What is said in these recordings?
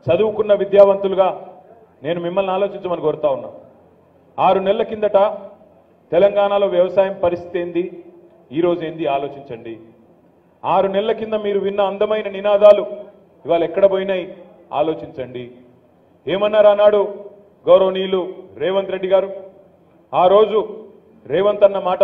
చదువుకున్న విద్యావంతులుగా నేను మిమ్మల్ని ఆలోచించమని కోరుతా ఉన్నా. 6 నెలల కిందట తెలంగాణలో వ్యవసాయం పరిస్థితి ఏంది, ఈరోజు ఏంది ఆలోచించండి. 6 నెలల కింద మీరు విన్న అందమైన నినాదాలు ఇవాళ ఎక్కడ పోయినాయి ఆలోచించండి. ఏమన్నారు ఆనాడు గౌరవనీయులు రేవంత్ రెడ్డి గారు? ఆ రోజు రేవంత్ అన్న మాట,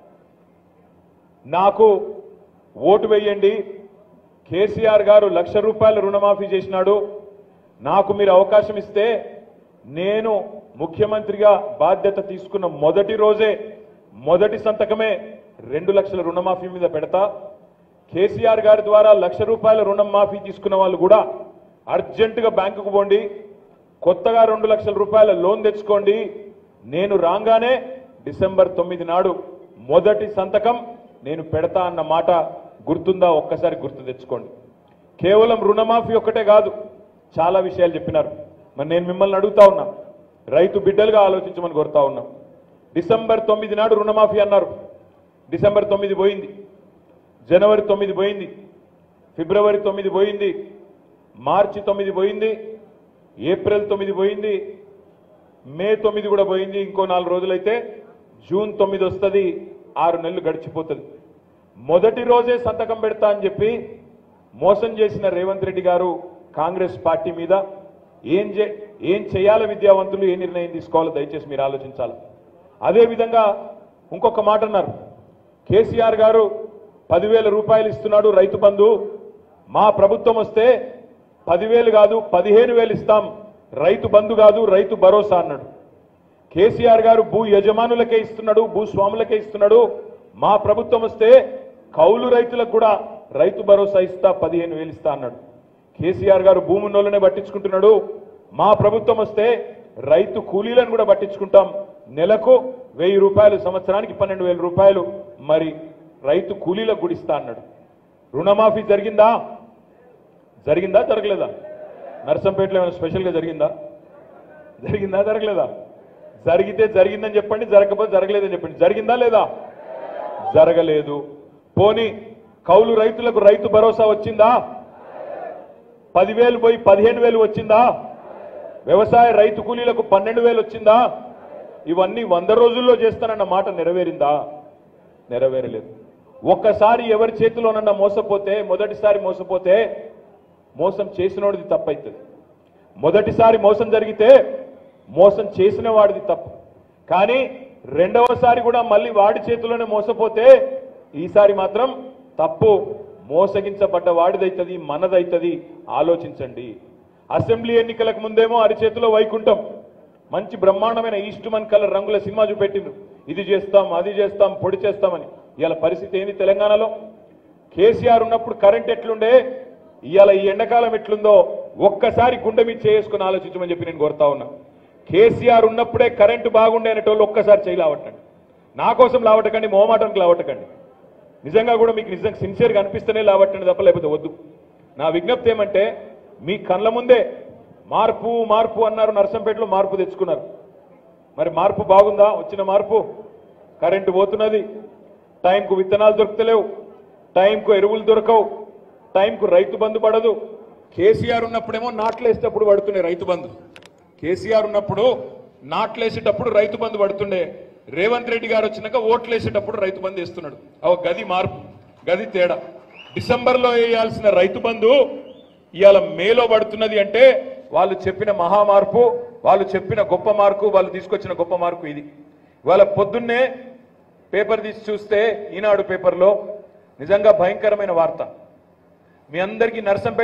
నాకు ఓటు వేయండి, కేసీఆర్ గారు ₹1,00,000 రుణమాఫీ చేసినాడు, నాకు మీరు అవకాశం ఇస్తే నేను ముఖ్యమంత్రిగా బాధ్యత తీసుకున్న మొదటి రోజే మొదటి సంతకమే 2 లక్షల రుణమాఫీ మీద పెడతా, కేసీఆర్ గారి ద్వారా ₹1,00,000 రుణమాఫీ తీసుకున్న వాళ్ళు కూడా అర్జెంటుగా బ్యాంకుకు పోండి, కొత్తగా ₹2,00,000 లోన్ తెచ్చుకోండి, నేను రాగానే డిసెంబర్ 9 నాడు మొదటి సంతకం నేను పెడతా అన్న మాట గుర్తుందా? ఒక్కసారి గుర్తు తెచ్చుకోండి. కేవలం రుణమాఫీ ఒక్కటే కాదు, చాలా విషయాలు చెప్పినారు. మరి నేను మిమ్మల్ని అడుగుతా ఉన్నా, రైతు బిడ్డలుగా ఆలోచించమని కోరుతా ఉన్నా. డిసెంబర్ 9 నాడు రుణమాఫీ అన్నారు. డిసెంబర్ 9 పోయింది, జనవరి 9 పోయింది, ఫిబ్రవరి 9 పోయింది, మార్చి 9 పోయింది, ఏప్రిల్ 9 పోయింది, మే 9 కూడా పోయింది. ఇంకో 4 రోజులైతే జూన్ 9 వస్తుంది. 6 నెలలు గడిచిపోతుంది. మొదటి రోజే సంతకం పెడతా అని చెప్పి మోసం చేసిన రేవంత్ రెడ్డి గారు కాంగ్రెస్ పార్టీ మీద ఏం చేయాలి, విద్యావంతులు ఏ నిర్ణయం తీసుకోవాలో దయచేసి మీరు ఆలోచించాలి. అదేవిధంగా ఇంకొక మాట అన్నారు, కేసీఆర్ గారు 10,000 రూపాయలు ఇస్తున్నాడు రైతు బంధు, మా ప్రభుత్వం వస్తే 10,000 కాదు 15,000 ఇస్తాం, రైతు బంధు కాదు రైతు భరోసా అన్నాడు. కేసీఆర్ గారు భూ యజమానులకే ఇస్తున్నాడు, భూస్వాములకే ఇస్తున్నాడు, మా ప్రభుత్వం వస్తే కౌలు రైతులకు కూడా రైతు భరోసా ఇస్తా, 15,000 ఇస్తా అన్నాడు. కేసీఆర్ గారు భూమున్నోళ్ళనే పట్టించుకుంటున్నాడు, మా ప్రభుత్వం వస్తే రైతు కూలీలను కూడా పట్టించుకుంటాం, నెలకు ₹1,000, సంవత్సరానికి ₹12,000 మరి రైతు కూలీలకు కూడా ఇస్తా అన్నాడు. రుణమాఫీ జరిగిందా? జరిగిందా జరగలేదా? నర్సంపేటలో ఏమైనా స్పెషల్గా జరిగిందా? జరిగిందా జరగలేదా? జరిగితే జరిగిందని చెప్పండి, జరగకపోతే జరగలేదని చెప్పండి. జరిగిందా లేదా? జరగలేదు. పోనీ కౌలు రైతులకు రైతు భరోసా వచ్చిందా? 10,000 పోయి 15,000 వచ్చిందా? వ్యవసాయ రైతు కూలీలకు 12,000 వచ్చిందా? ఇవన్నీ 100 రోజుల్లో చేస్తానన్న మాట నెరవేరిందా? నెరవేరలేదు. ఒక్కసారి ఎవరి చేతిలోనన్నా మోసపోతే, మొదటిసారి మోసపోతే మోసం చేసినోడిది తప్పైతుంది. మొదటిసారి మోసం జరిగితే మోసం చేసిన వాడిది తప్పు. కానీ రెండవసారి కూడా మళ్ళీ వాడి చేతిలోనే మోసపోతే ఈసారి మాత్రం తప్పు మోసగించబడ్డ వాడిదైతుంది, మనదైతుంది. ఆలోచించండి. అసెంబ్లీ ఎన్నికలకు ముందేమో అరిచేతిలో వైకుంఠం, మంచి బ్రహ్మాండమైన ఈస్ట్మన్ కలర్ రంగుల సినిమా చూపెట్టిండ్రు, ఇది చేస్తాం అది చేస్తాం పొడి చేస్తామని. ఇవాళ పరిస్థితి ఏంది తెలంగాణలో? కేసీఆర్ ఉన్నప్పుడు కరెంట్ ఎట్లుండే, ఇవాళ ఈ ఎండాకాలం ఎట్లుందో ఒక్కసారి గుండె మీద చేసుకుని ఆలోచించమని చెప్పి నేను కోరుతా ఉన్నా. కేసీఆర్ ఉన్నప్పుడే కరెంటు బాగుండే అనేటోళ్ళు ఒక్కసారి చేయి లావట్టండి. నా కోసం లావటకండి, మొహమాటానికి లావటకండి. నిజంగా కూడా మీకు నిజంగా సిన్సియర్గా అనిపిస్తేనే లావట్టండి తప్ప లేకపోతే వద్దు. నా విజ్ఞప్తి ఏమంటే, మీ కళ్ళ ముందే మార్పు మార్పు అన్నారు, నర్సంపేటలో మార్పు తెచ్చుకున్నారు. మరి మార్పు బాగుందా? వచ్చిన మార్పు కరెంటు పోతున్నది, టైంకు విత్తనాలు దొరుకుతలేవు, టైంకు ఎరువులు దొరకవు, టైంకు రైతు బంధు పడదు. కేసీఆర్ ఉన్నప్పుడేమో నాట్లేసేటప్పుడు పడుతున్నాయి రైతు బంధు. కేసీఆర్ ఉన్నప్పుడు నాట్లేసేటప్పుడు రైతు బంధు పడుతుండే. రేవంత్ రెడ్డి గారు వచ్చినాక ఓట్లేసేటప్పుడు రైతు బంధు వేస్తున్నాడు. గది మార్పు, గది తేడా. డిసెంబర్లో వేయాల్సిన రైతు బంధు ఇవాళ మేలో పడుతున్నది అంటే వాళ్ళు చెప్పిన మహా మార్పు, వాళ్ళు చెప్పిన గొప్ప మార్పు, వాళ్ళు తీసుకొచ్చిన గొప్ప మార్పు ఇది. ఇవాళ పొద్దున్నే పేపర్ తీసి చూస్తే ఈనాడు పేపర్లో నిజంగా భయంకరమైన వార్త. మీ అందరికీ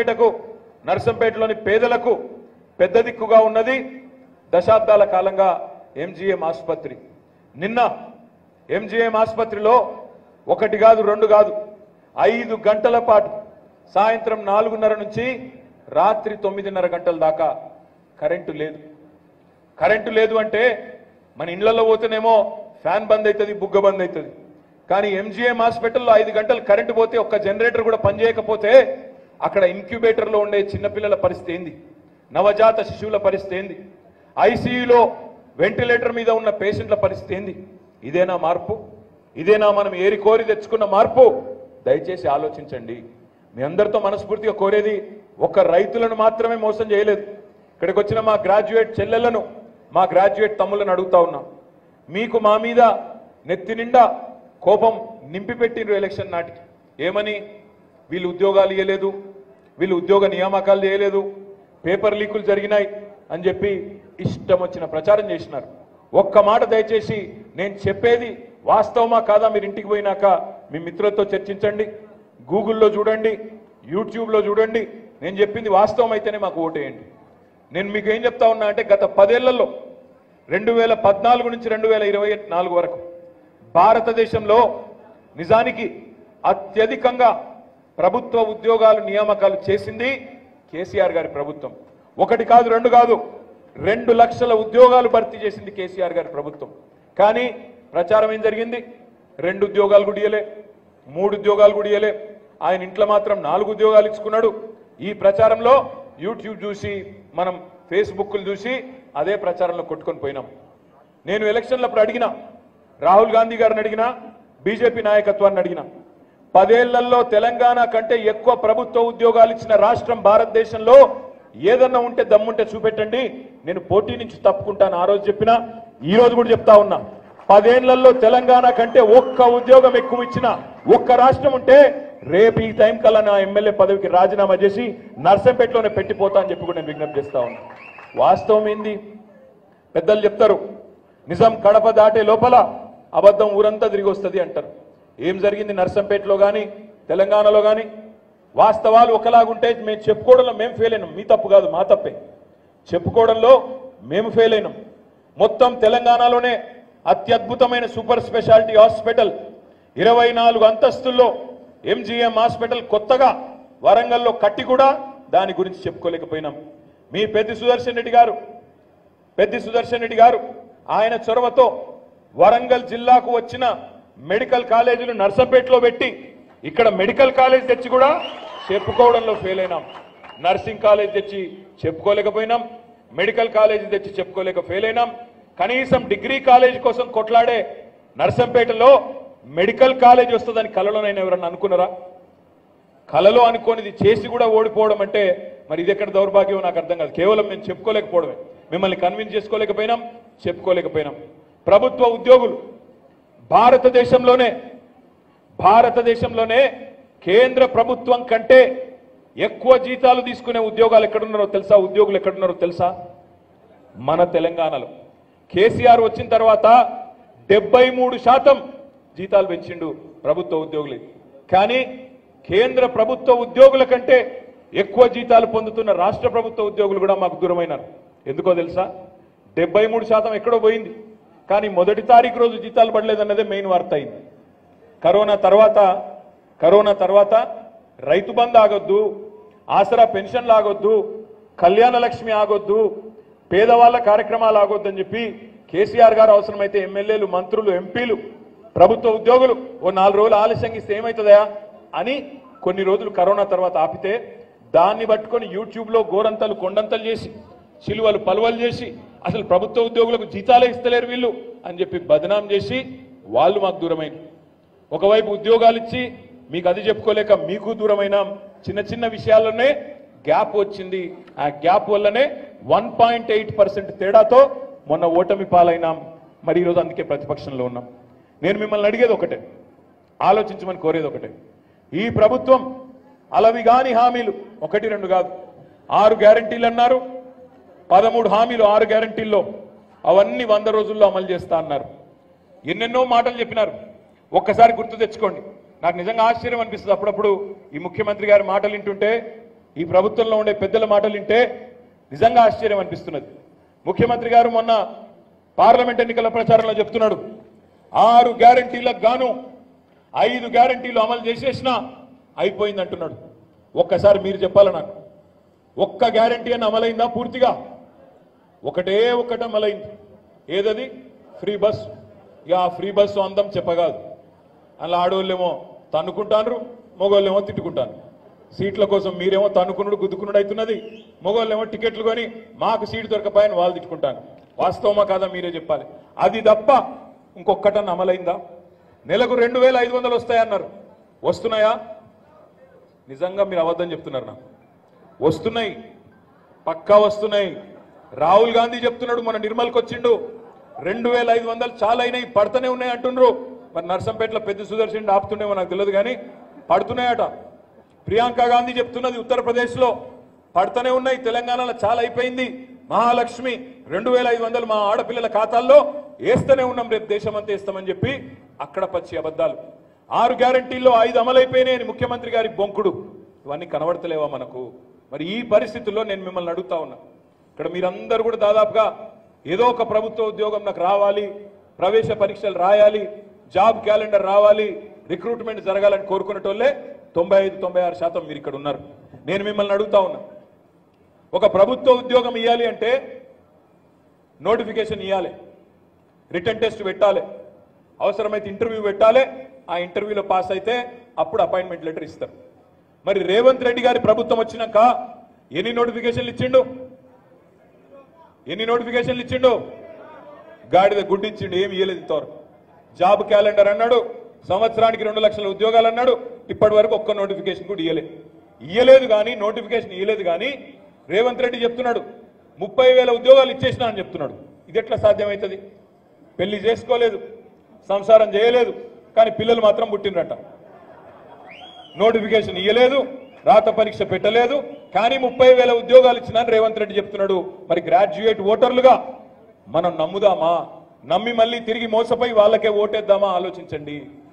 నర్సంపేటలోని పేదలకు పెద్ద దిక్కుగా ఉన్నది దశాబ్దాల కాలంగా ఎంజీఎం ఆసుపత్రి. నిన్న ఎంజీఎం ఆసుపత్రిలో 1 కాదు 2 కాదు 5 గంటల పాటు సాయంత్రం 4:30 నుంచి రాత్రి 9:30 గంటల దాకా కరెంటు లేదు. కరెంటు లేదు అంటే మన ఇళ్లలో పోతేనేమో ఫ్యాన్ బంద్ అవుతుంది, బుగ్గ బంద్ అవుతుంది. కానీ ఎంజీఎం హాస్పిటల్లో 5 గంటలు కరెంటు పోతే ఒక్క జనరేటర్ కూడా పనిచేయకపోతే అక్కడ ఇంక్యుబేటర్లో ఉండే చిన్నపిల్లల పరిస్థితి ఏంది, నవజాత శిశువుల పరిస్థితి ఏంది, ఐసీయూలో వెంటిలేటర్ మీద ఉన్న పేషెంట్ల పరిస్థితి ఏంది? ఇదేనా మార్పు? ఇదేనా మనం ఏరి కోరి తెచ్చుకున్న మార్పు? దయచేసి ఆలోచించండి. మీ అందరితో మనస్ఫూర్తిగా కోరేది ఒక రైతులను మాత్రమే మోసం చేయలేదు. ఇక్కడికి వచ్చిన మా గ్రాడ్యుయేట్ చెల్లెలను, మా గ్రాడ్యుయేట్ తమ్ములను అడుగుతా ఉన్నా, మీకు మా మీద నెత్తి నిండా కోపం నింపిపెట్టిండ్రు ఎలక్షన్ నాటికి. ఏమని? వీళ్ళు ఉద్యోగాలు ఇవ్వలేదు, వీళ్ళు ఉద్యోగ నియామకాలు చేయలేదు, పేపర్ లీకులు జరిగినాయి అని చెప్పి ఇష్టం వచ్చిన ప్రచారం చేసినారు. ఒక్క మాట దయచేసి నేను చెప్పేది వాస్తవమా కాదా మీరు ఇంటికి పోయినాక మీ మిత్రులతో చర్చించండి, గూగుల్లో చూడండి, యూట్యూబ్లో చూడండి. నేను చెప్పింది వాస్తవం అయితేనే మాకు ఓటేయండి. నేను మీకు ఏం చెప్తా ఉన్నా అంటే గత 10 ఏళ్లలో 2014 నుంచి 2024 వరకు భారతదేశంలో నిజానికి అత్యధికంగా ప్రభుత్వ ఉద్యోగాలు నియామకాలు చేసింది కేసీఆర్ గారి ప్రభుత్వం. 1 కాదు 2 కాదు 2 లక్షల ఉద్యోగాలు భర్తీ చేసింది కేసీఆర్ గారి ప్రభుత్వం. కానీ ప్రచారం ఏం జరిగింది? 2 ఉద్యోగాలు కూడా ఇయ్యలే, 3 ఉద్యోగాలు కూడా ఇయ్యలే. ఆయన ఇంట్లో మాత్రం 4 ఉద్యోగాలు ఇచ్చుకున్నాడు. ఈ ప్రచారంలో యూట్యూబ్ చూసి, మనం ఫేస్బుక్లు చూసి అదే ప్రచారంలో కొట్టుకొని పోయినాం. నేను ఎలక్షన్లప్పుడు అడిగినా, రాహుల్ గాంధీ గారిని అడిగినా, బీజేపీ నాయకత్వాన్ని అడిగినా, 10 ఏళ్లలో తెలంగాణ కంటే ఎక్కువ ప్రభుత్వ ఉద్యోగాలు ఇచ్చిన రాష్ట్రం భారతదేశంలో ఏదన్నా ఉంటే దమ్ముంటే చూపెట్టండి, నేను పోటీ నుంచి తప్పుకుంటాను. ఆ రోజు చెప్పినా, ఈ రోజు కూడా చెప్తా ఉన్నా, 10 ఏళ్లలో తెలంగాణ కంటే ఒక్క ఉద్యోగం ఎక్కువ ఇచ్చిన ఒక్క రాష్ట్రం ఉంటే రేపు ఈ టైం కల్లా నా ఎమ్మెల్యే పదవికి రాజీనామా చేసి నర్సంపేటలోనే పెట్టిపోతా అని చెప్పి కూడా నేను విజ్ఞప్తి చేస్తా ఉన్నా. వాస్తవం ఏంది? పెద్దలు చెప్తారు, నిజం కడప దాటే లోపల అబద్ధం ఊరంతా తిరిగి వస్తుంది అంటారు. ఏం జరిగింది నర్సంపేటలో కానీ తెలంగాణలో కానీ? వాస్తవాలు ఒకలాగుంటే మేము చెప్పుకోవడంలో మేము ఫెయిల్ అయినాం. మీ తప్పు కాదు, మా తప్పే. చెప్పుకోవడంలో మేము ఫెయిల్ అయినాం. మొత్తం తెలంగాణలోనే అత్యద్భుతమైన సూపర్ స్పెషాలిటీ హాస్పిటల్ 24 అంతస్తుల్లో ఎంజీఎం హాస్పిటల్ కొత్తగా వరంగల్లో కట్టి కూడా దాని గురించి చెప్పుకోలేకపోయినాం. మీ పెద్ది సుదర్శన్ రెడ్డి గారు ఆయన చొరవతో వరంగల్ జిల్లాకు వచ్చిన మెడికల్ కాలేజీలు నర్సంపేటలో పెట్టి ఇక్కడ మెడికల్ కాలేజ్ తెచ్చి కూడా చెప్పుకోవడంలో ఫెయిల్ అయినాం. నర్సింగ్ కాలేజ్ తెచ్చి చెప్పుకోలేకపోయినాం, మెడికల్ కాలేజీ తెచ్చి చెప్పుకోలేక ఫెయిల్ అయినాం. కనీసం డిగ్రీ కాలేజ్ కోసం కొట్లాడే నర్సంపేటలో మెడికల్ కాలేజ్ వస్తుందని కలలోనైనా ఎవరన్నా అనుకున్నారా? కలలో అనుకోనిది చేసి కూడా ఓడిపోవడం అంటే మరి ఇది ఎక్కడ దౌర్భాగ్యం నాకు అర్థం కాదు. కేవలం మేము చెప్పుకోలేకపోవడమే, మిమ్మల్ని కన్విన్స్ చేసుకోలేకపోయినాం, చెప్పుకోలేకపోయినాం. ప్రభుత్వ ఉద్యోగులు భారతదేశంలోనే కేంద్ర ప్రభుత్వం కంటే ఎక్కువ జీతాలు తీసుకునే ఉద్యోగులు ఎక్కడున్నారో తెలుసా? మన తెలంగాణలో. కేసీఆర్ వచ్చిన తర్వాత 73% జీతాలు పెంచిండు ప్రభుత్వ ఉద్యోగులు. కానీ కేంద్ర ప్రభుత్వ ఉద్యోగుల కంటే ఎక్కువ జీతాలు పొందుతున్న రాష్ట్ర ప్రభుత్వ ఉద్యోగులు కూడా మాకు దూరమైనారు. ఎందుకో తెలుసా? 73% ఎక్కడో పోయింది, కానీ మొదటి తారీఖు రోజు జీతాలు పడలేదన్నదే మెయిన్ వార్త అయింది. కరోనా తర్వాత రైతు బంధు ఆగొద్దు, ఆసరా పెన్షన్లు ఆగొద్దు, కళ్యాణ లక్ష్మి ఆగొద్దు, పేదవాళ్ల కార్యక్రమాలు ఆగొద్దని చెప్పి కేసీఆర్ గారు అవసరమైతే ఎమ్మెల్యేలు, మంత్రులు, ఎంపీలు, ప్రభుత్వ ఉద్యోగులు ఓ 4 రోజులు ఆలస్యంగా ఇస్తే ఏమవుతుందా అని కొన్ని రోజులు కరోనా తర్వాత ఆపితే దాన్ని పట్టుకొని యూట్యూబ్లో గోరంతలు కొండంతలు చేసి, చిలువలు పలువలు చేసి, అసలు ప్రభుత్వ ఉద్యోగులకు జీతాలే ఇస్తలేరు వీళ్ళు అని చెప్పి బదనాం చేసి వాళ్ళు మాకు దూరమైంది. ఒకవైపు ఉద్యోగాలు ఇచ్చి మీకు అది చెప్పుకోలేక మీకు దూరమైన చిన్న చిన్న విషయాల్లోనే గ్యాప్ వచ్చింది. ఆ గ్యాప్ వల్లనే 1.8% తేడాతో మొన్న ఓటమి పాలైనాం. మరి ఈరోజు అందుకే ప్రతిపక్షంలో ఉన్నాం. నేను మిమ్మల్ని అడిగేది ఒకటే, ఆలోచించమని కోరేది ఒకటే. ఈ ప్రభుత్వం అలవిగాని హామీలు 1, 2 కాదు 6 గ్యారంటీలు అన్నారు. 13 హామీలు 6 గ్యారంటీల్లో అవన్నీ 100 రోజుల్లో అమలు చేస్తా అన్నారు. ఎన్నెన్నో మాటలు చెప్పినారు. ఒక్కసారి గుర్తు తెచ్చుకోండి. నాకు నిజంగా ఆశ్చర్యం అనిపిస్తుంది అప్పుడప్పుడు ఈ ముఖ్యమంత్రి గారి మాటలు వింటుంటే, ఈ ప్రభుత్వంలో ఉండే పెద్దల మాటలు వింటే నిజంగా ఆశ్చర్యం అనిపిస్తున్నది. ముఖ్యమంత్రి గారు మొన్న పార్లమెంట్ ఎన్నికల ప్రచారంలో చెప్తున్నాడు, 6 గ్యారంటీలకు గాను 5 గ్యారంటీలు అమలు చేసేసినా అయిపోయింది అంటున్నాడు. ఒక్కసారి మీరు చెప్పాలి నాకు, ఒక్క గ్యారంటీ అని అమలైందా పూర్తిగా? ఒకటే ఒకటి అమలైంది. ఏదది? Free bus. ఇక ఆ ఫ్రీ బస్సు అందం చెప్పగాదు. అలా ఆడవాళ్ళేమో తన్నుకుంటారు, మగవాళ్ళేమో తిట్టుకుంటారు. సీట్ల కోసం మీరేమో తన్నుకున్నాడు గుద్దుకున్నాడు అవుతున్నది, మగవాళ్ళేమో టికెట్లు కొని మాకు సీటు దొరకపోయని వాళ్ళు తిట్టుకుంటాను. వాస్తవమా కాదా మీరే చెప్పాలి. అది తప్ప ఇంకొక్కటన్నా అమలైందా? నెలకు 2500 వస్తాయన్నారు, వస్తున్నాయా? నిజంగా మీరు అబద్ధం చెప్తున్నారు. నాకు వస్తున్నాయి, పక్కా వస్తున్నాయి. రాహుల్ గాంధీ చెప్తున్నాడు, మన నిర్మల్కి వచ్చిండు, 2500 చాలా అయినాయి, పడుతూనే ఉన్నాయి అంటుండ్రు. మరి నర్సంపేటలో పెద్ద సుదర్శన్ ఆపుతుండేమో నాకు తెలియదు, కానీ పడుతున్నాయట. ప్రియాంక గాంధీ చెప్తున్నది, ఉత్తరప్రదేశ్లో పడుతూనే ఉన్నాయి, తెలంగాణలో చాలా అయిపోయింది. మహాలక్ష్మి 2500 మా ఆడపిల్లల ఖాతాల్లో వేస్తూనే ఉన్నాం, రేపు దేశమంతా వేస్తామని చెప్పి అక్కడ పచ్చి అబద్ధాలు. 6 గ్యారంటీల్లో 5 అమలైపోయినాయని ముఖ్యమంత్రి గారి బొంకుడు. ఇవన్నీ కనబడతలేవా మనకు? మరి ఈ పరిస్థితుల్లో నేను మిమ్మల్ని అడుగుతా ఉన్నా, ఇక్కడ మీరందరూ కూడా దాదాపుగా ఏదో ఒక ప్రభుత్వ ఉద్యోగం నాకు రావాలి, ప్రవేశ పరీక్షలు రాయాలి, జాబ్ క్యాలెండర్ రావాలి, రిక్రూట్మెంట్ జరగాలని కోరుకునేటోళ్ళే 95-96% మీరు ఇక్కడ ఉన్నారు. నేను మిమ్మల్ని అడుగుతా ఉన్నా, ఒక ప్రభుత్వ ఉద్యోగం ఇవ్వాలి అంటే నోటిఫికేషన్ ఇవ్వాలి, రిటర్న్ టెస్ట్ పెట్టాలి, అవసరమైతే ఇంటర్వ్యూ పెట్టాలి. ఆ ఇంటర్వ్యూలో పాస్ అయితే అప్పుడు అపాయింట్మెంట్ లెటర్ ఇస్తారు. మరి రేవంత్ రెడ్డి గారి ప్రభుత్వం వచ్చినాక ఎన్ని నోటిఫికేషన్లు ఇచ్చిండు? గాడిద గుడ్డి ఇచ్చిండు, ఏమి ఇయ్యలేదు ఇంతవరకు. జాబ్ క్యాలెండర్ అన్నాడు, సంవత్సరానికి 2 లక్షల ఉద్యోగాలు అన్నాడు, ఇప్పటి వరకు ఒక్క నోటిఫికేషన్ కూడా ఇయ్యలేదు. కానీ నోటిఫికేషన్ ఇయ్యలేదు. కానీ రేవంత్ రెడ్డి చెప్తున్నాడు 30,000 ఉద్యోగాలు ఇచ్చేసినా అని చెప్తున్నాడు. ఇది ఎట్లా సాధ్యమవుతుంది? పెళ్లి చేసుకోలేదు, సంసారం చేయలేదు, కానీ పిల్లలు మాత్రం పుట్టినరట. నోటిఫికేషన్ ఇయ్యలేదు, రాత పరీక్ష పెట్టలేదు, కానీ 30,000 ఉద్యోగాలు ఇచ్చినాను రేవంత్ రెడ్డి చెప్తున్నాడు. మరి గ్రాడ్యుయేట్ ఓటర్లుగా మనం నమ్ముదామా? నమ్మి మళ్ళీ తిరిగి మోసపోయి వాళ్ళకే ఓటేద్దామా? ఆలోచించండి.